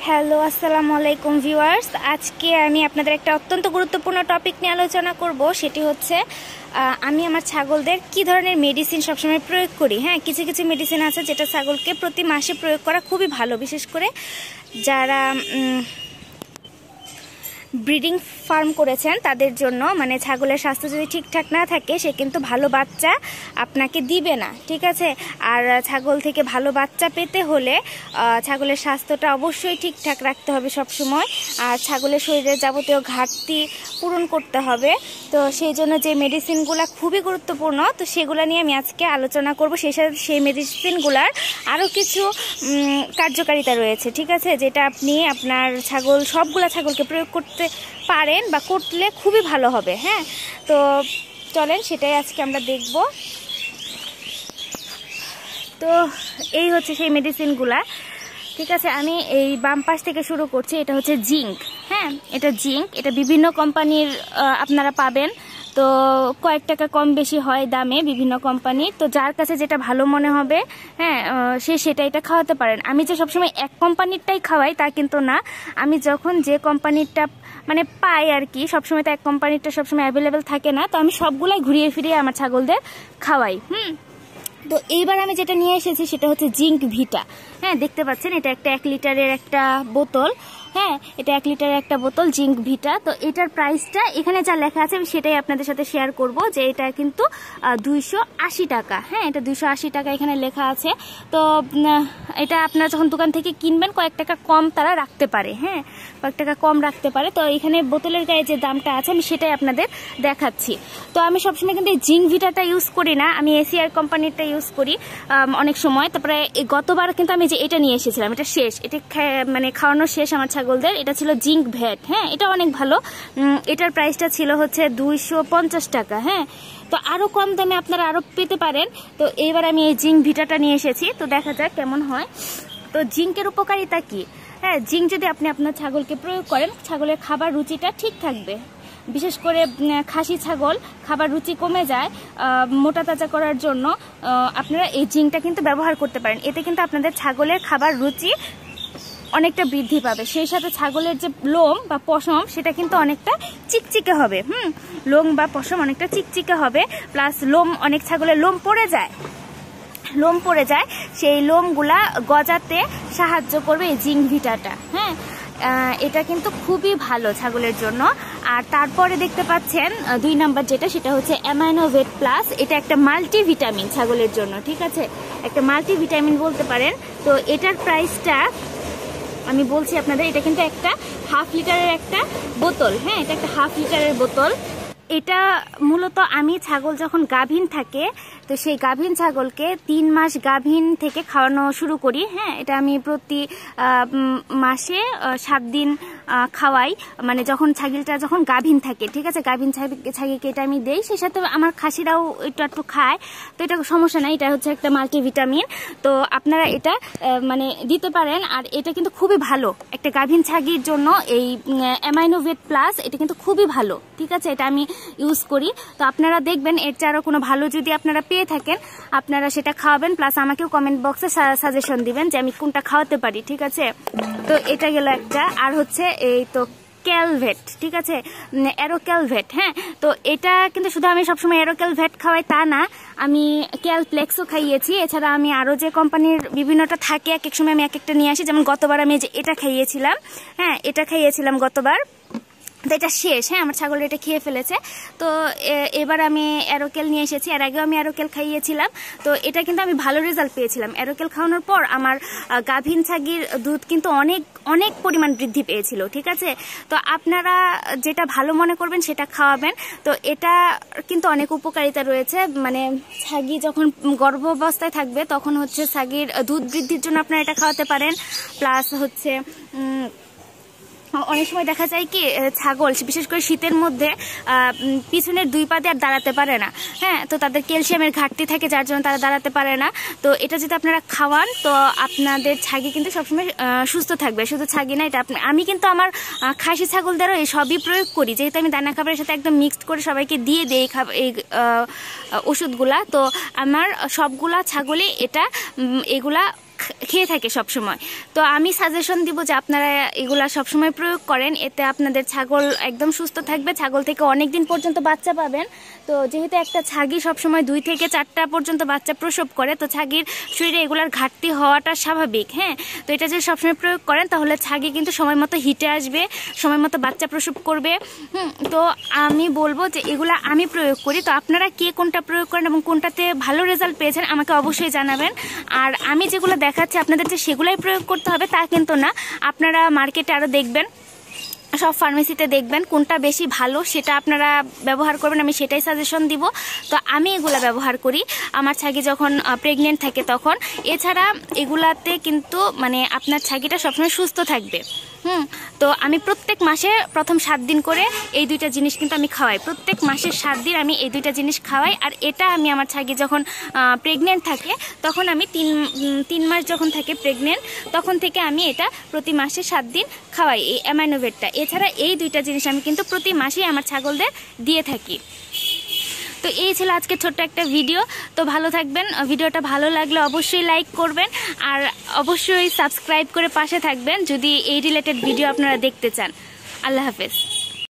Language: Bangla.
হ্যালো আসসালামু আলাইকুম ভিউয়ার্স। আজকে আমি আপনাদের একটা অত্যন্ত গুরুত্বপূর্ণ টপিক নিয়ে আলোচনা করব। সেটি হচ্ছে আমি আমার ছাগলদের কি ধরনের মেডিসিন সবসময় প্রয়োগ করি। হ্যাঁ, কিছু কিছু মেডিসিন আছে যেটা ছাগলকে প্রতি মাসে প্রয়োগ করা খুবই ভালো, বিশেষ করে যারা ব্রিডিং ফার্ম করেছেন তাদের জন্য। মানে ছাগলের স্বাস্থ্য যদি ঠিকঠাক না থাকে সে কিন্তু ভালো বাচ্চা আপনাকে দিবে না, ঠিক আছে। আর ছাগল থেকে ভালো বাচ্চা পেতে হলে ছাগলের স্বাস্থ্যটা অবশ্যই ঠিকঠাক রাখতে হবে সব সময়। আর ছাগলের শরীরের যাবতীয় ঘাটতি পূরণ করতে হবে। তো সেই জন্য যে মেডিসিনগুলো খুবই গুরুত্বপূর্ণ, তো সেগুলো নিয়ে আমি আজকে আলোচনা করব। সেই মেডিসিনগুলার আরও কিছু কার্যকারিতা রয়েছে, ঠিক আছে, যেটা আপনি আপনার সবগুলা ছাগলকে প্রয়োগ করতে পারেন বা করলে খুবই ভালো হবে। হ্যাঁ, তো চলেন সেটাই আজকে আমরা দেখব। তো এই হচ্ছে সেই মেডিসিনগুলা, ঠিক আছে। আমি এই বাম পাশ থেকে শুরু করছি। এটা হচ্ছে জিঙ্ক। হ্যাঁ, এটা জিঙ্ক, এটা বিভিন্ন কোম্পানির আপনারা পাবেন। তো কয়েক টাকা কম বেশি হয় দামে বিভিন্ন কোম্পানির। তো যার কাছে যেটা ভালো মনে হবে, হ্যাঁ, এটা খাওয়াতে পারেন। আমি যে সবসময় এক কোম্পানিরটাই খাওয়াই তা কিন্তু না। আমি যখন যে কোম্পানিরটা মানে পাই আর কি, সবসময় তো এক কোম্পানিরটা সবসময় অ্যাভেলেবেল থাকে না, তো আমি সবগুলাই ঘুরিয়ে ফিরিয়ে আমার ছাগলদের খাওয়াই। তো এইবার আমি যেটা নিয়ে এসেছি সেটা হচ্ছে জিঙ্ক ভিটা। হ্যাঁ, দেখতে পাচ্ছেন এটা একটা 1 লিটারের একটা বোতল। হ্যাঁ, এটা 1 লিটারের একটা বোতল জিঙ্ক ভিটা। তো এটার প্রাইসটা এখানে যা লেখা আছে আমি সেটাই আপনাদের সাথে শেয়ার করব, যে এটা কিন্তু 280 টাকা। হ্যাঁ, এটা 280 টাকা এখানে লেখা আছে। তো এটা আপনারা যখন দোকান থেকে কিনবেন কয়েক টাকা কম তারা রাখতে পারে। হ্যাঁ, কয়েক টাকা কম রাখতে পারে। তো এখানে বোতলের গায়ে যে দামটা আছে আমি সেটাই আপনাদের দেখাচ্ছি। তো আমি সবসময় কিন্তু এই জিঙ্ক ভিটাটা ইউজ করি না, আমি এসিআর কোম্পানিরটা ইউজ করি অনেক সময়। তারপরে গতবার কিন্তু আমি যে এটা নিয়ে এসেছিলাম, এটা শেষ, এটা মানে খাওয়ানো শেষ আমার ছাগলদের। এটা ছিল জিঙ্ক ভ্যাট। হ্যাঁ, এটা অনেক ভালো। এটার প্রাইসটা ছিল হচ্ছে 250 টাকা। হ্যাঁ, তো আরো কম দামে আপনারা আরো পেতে পারেন। তো এইবার আমি এই জিঙ্ক ভিটাটা নিয়ে এসেছি, তো দেখা যাক কেমন হয়। তো জিঙ্কের উপকারিতা কি? হ্যাঁ, জিঙ্ক যদি আপনি আপনার ছাগলকে প্রয়োগ করেন, ছাগলের খাবার রুচিটা ঠিক থাকবে। বিশেষ করে খাসি ছাগল খাবার রুচি কমে যায়, মোটা তাজা করার জন্য আপনারা এই জিঙ্কটা কিন্তু ব্যবহার করতে পারেন। এতে কিন্তু আপনাদের ছাগলের খাবার রুচি অনেকটা বৃদ্ধি পাবে। সেই সাথে ছাগলের যে লোম বা পশম সেটা কিন্তু অনেকটা চিকচিকে হবে। লোম বা পশম অনেকটা চিকচিকে হবে। প্লাস অনেক ছাগলের লোম পড়ে যায়, সেই লোমগুলা গজাতে সাহায্য করবে এই জিঙ্ক ভিটাটা। হ্যাঁ, এটা কিন্তু খুবই ভালো ছাগলের জন্য। আর তারপরে দেখতে পাচ্ছেন 2 নাম্বার যেটা, সেটা হচ্ছে অ্যামাইনোভেট প্লাস। এটা একটা মাল্টিভিটামিন ছাগলের জন্য, ঠিক আছে, একটা মাল্টিভিটামিন বলতে পারেন। তো এটার প্রাইসটা আমি বলছি আপনাদের, এটা কিন্তু একটা 1/2 লিটারের একটা বোতল। হ্যাঁ, এটা একটা 1/2 লিটারের বোতল। এটা মূলত আমি ছাগল যখন গাভীন থাকে, তো সেই গাভীন ছাগলকে 3 মাস গাভীন থেকে খাওয়ানো শুরু করি। হ্যাঁ, এটা আমি প্রতি মাসে 7 দিন খাওয়াই, মানে যখন ছাগলটা যখন গাভীন থাকে, ঠিক আছে, গাভীন ছাগলকে এটা আমি দেই। সেই সাথে আমার খাসিরাও একটু খায়, তো এটা সমস্যা নাই। এটা হচ্ছে একটা মাল্টিভিটামিন, তো আপনারা এটা মানে দিতে পারেন। আর এটা কিন্তু খুবই ভালো একটা গাভীন ছাগির জন্য। এই অ্যামাইনোভেট প্লাস এটা কিন্তু খুবই ভালো, ঠিক আছে, এটা আমি ইউজ করি। তো আপনারা দেখবেন এর চেয়ে আরো কোনো ভালো যদি আপনারা পেয়ে থাকেন আপনারা সেটা খাওয়াবেন। প্লাস আমাকেও কমেন্ট বক্সে সাজেশন দিবেন যে আমি কোনটা খাওয়াতে পারি, ঠিক আছে। তো এটা গেল একটা। আর হচ্ছে এই তো ক্যালভেট, ঠিক আছে, অ্যারোক্যালভেট। হ্যাঁ, তো এটা কিন্তু শুধু আমি সবসময় অ্যারোক্যালভেট খাওয়াই তা না, আমি ক্যালপ্লেক্সও খাইয়েছি। এছাড়া আমি আরো যে কোম্পানির বিভিন্নটা থাকে এক এক সময় আমি এক একটা নিয়ে আসি। যেমন গতবার আমি যে এটা খাইয়েছিলাম, হ্যাঁ, এটা খাইয়েছিলাম গতবার, তো এটা শেষ। হ্যাঁ, আমার ছাগল এটা খেয়ে ফেলেছে। তো এবার আমি অ্যারোকেল নিয়ে এসেছি। এর আগেও আমি অ্যারোকেল খাইয়েছিলাম, তো এটা কিন্তু আমি ভালো রেজাল্ট পেয়েছিলাম। অ্যারোকেল খাওয়ানোর পর আমার গাভীন ছাগির দুধ কিন্তু অনেক অনেক পরিমাণ বৃদ্ধি পেয়েছিল, ঠিক আছে। তো আপনারা যেটা ভালো মনে করবেন সেটা খাওয়াবেন। তো এটা কিন্তু অনেক উপকারিতা রয়েছে। মানে ছাগি যখন গর্ভাবস্থায় থাকবে তখন হচ্ছে ছাগির দুধ বৃদ্ধির জন্য আপনারা এটা খাওয়াতে পারেন। প্লাস হচ্ছে অনেক সময় দেখা যায় কি ছাগল বিশেষ করে শীতের মধ্যে পিছনের 2 পা দিয়ে আর দাঁড়াতে পারে না। হ্যাঁ, তো তাদের ক্যালসিয়ামের ঘাটতি থাকে, যার জন্য তারা দাঁড়াতে পারে না। তো এটা যদি আপনারা খাওয়ান তো আপনাদের ছাগি কিন্তু সবসময় সুস্থ থাকবে। শুধু ছাগি না, এটা আমি কিন্তু আমার খাসি ছাগলদেরও এই সবই প্রয়োগ করি, যেহেতু আমি দানা খাবারের সাথে একদম মিক্সড করে সবাইকে দিয়ে দিই এই ওষুধগুলা। তো আমার সবগুলা ছাগলই এগুলা খেয়ে থাকে সব সময়। তো আমি সাজেশন দিব যে আপনারা এগুলা সবসময় প্রয়োগ করেন, এতে আপনাদের ছাগল একদম সুস্থ থাকবে, ছাগল থেকে অনেক দিন পর্যন্ত বাচ্চা পাবেন। তো যেহেতু একটা ছাগি সবসময় 2 থেকে 4টা পর্যন্ত বাচ্চা প্রসব করে, তো ছাগির শরীরে এগুলার ঘাটতি হওয়াটা স্বাভাবিক। হ্যাঁ, তো এটা যদি সবসময় প্রয়োগ করেন তাহলে ছাগি কিন্তু সময় মতো হিটে আসবে, সময় মতো বাচ্চা প্রসব করবে। তো আমি বলবো যে এগুলা আমি প্রয়োগ করি, তো আপনারা কে কোনটা প্রয়োগ করেন এবং কোনটাতে ভালো রেজাল্ট পেয়েছেন আমাকে অবশ্যই জানাবেন। আর আমি যেগুলো দেখাচ্ছি আপনাদের যে সেগুলাই প্রয়োগ করতে হবে তা কিন্তু না, আপনারা মার্কেটে আরও দেখবেন, সব ফার্মেসিতে দেখবেন কোনটা বেশি ভালো সেটা আপনারা ব্যবহার করবেন, আমি সেটাই সাজেশন দিব। তো আমি এগুলা ব্যবহার করি আমার ছাগি যখন প্রেগনেন্ট থাকে তখন। এছাড়া এগুলাতে কিন্তু মানে আপনার ছাগিটা সবসময় সুস্থ থাকবে। তো আমি প্রত্যেক মাসে প্রথম 7 দিন করে এই 2টা জিনিস কিন্তু আমি খাওয়াই, প্রত্যেক মাসের 7 দিন আমি এই 2টা জিনিস খাওয়াই। আর এটা আমি আমার ছাগি যখন প্রেগনেন্ট থাকে তখন আমি 3 মাস যখন থাকে প্রেগনেন্ট তখন থেকে আমি এটা প্রতি মাসে 7 দিন খাওয়াই, এই অ্যামাইনোভেটটা। এছাড়া এই 2টা জিনিস আমি কিন্তু প্রতি মাসেই আমার ছাগলদের দিয়ে থাকি। তো এই ছিল আজকে ছোট্ট একটা ভিডিও। তো ভালো থাকবেন, ভিডিওটা ভালো লাগলে অবশ্যই লাইক করবেন আর অবশ্যই সাবস্ক্রাইব করে পাশে থাকবেন যদি এই রিলেটেড ভিডিও আপনারা দেখতে চান। আল্লাহ হাফেজ।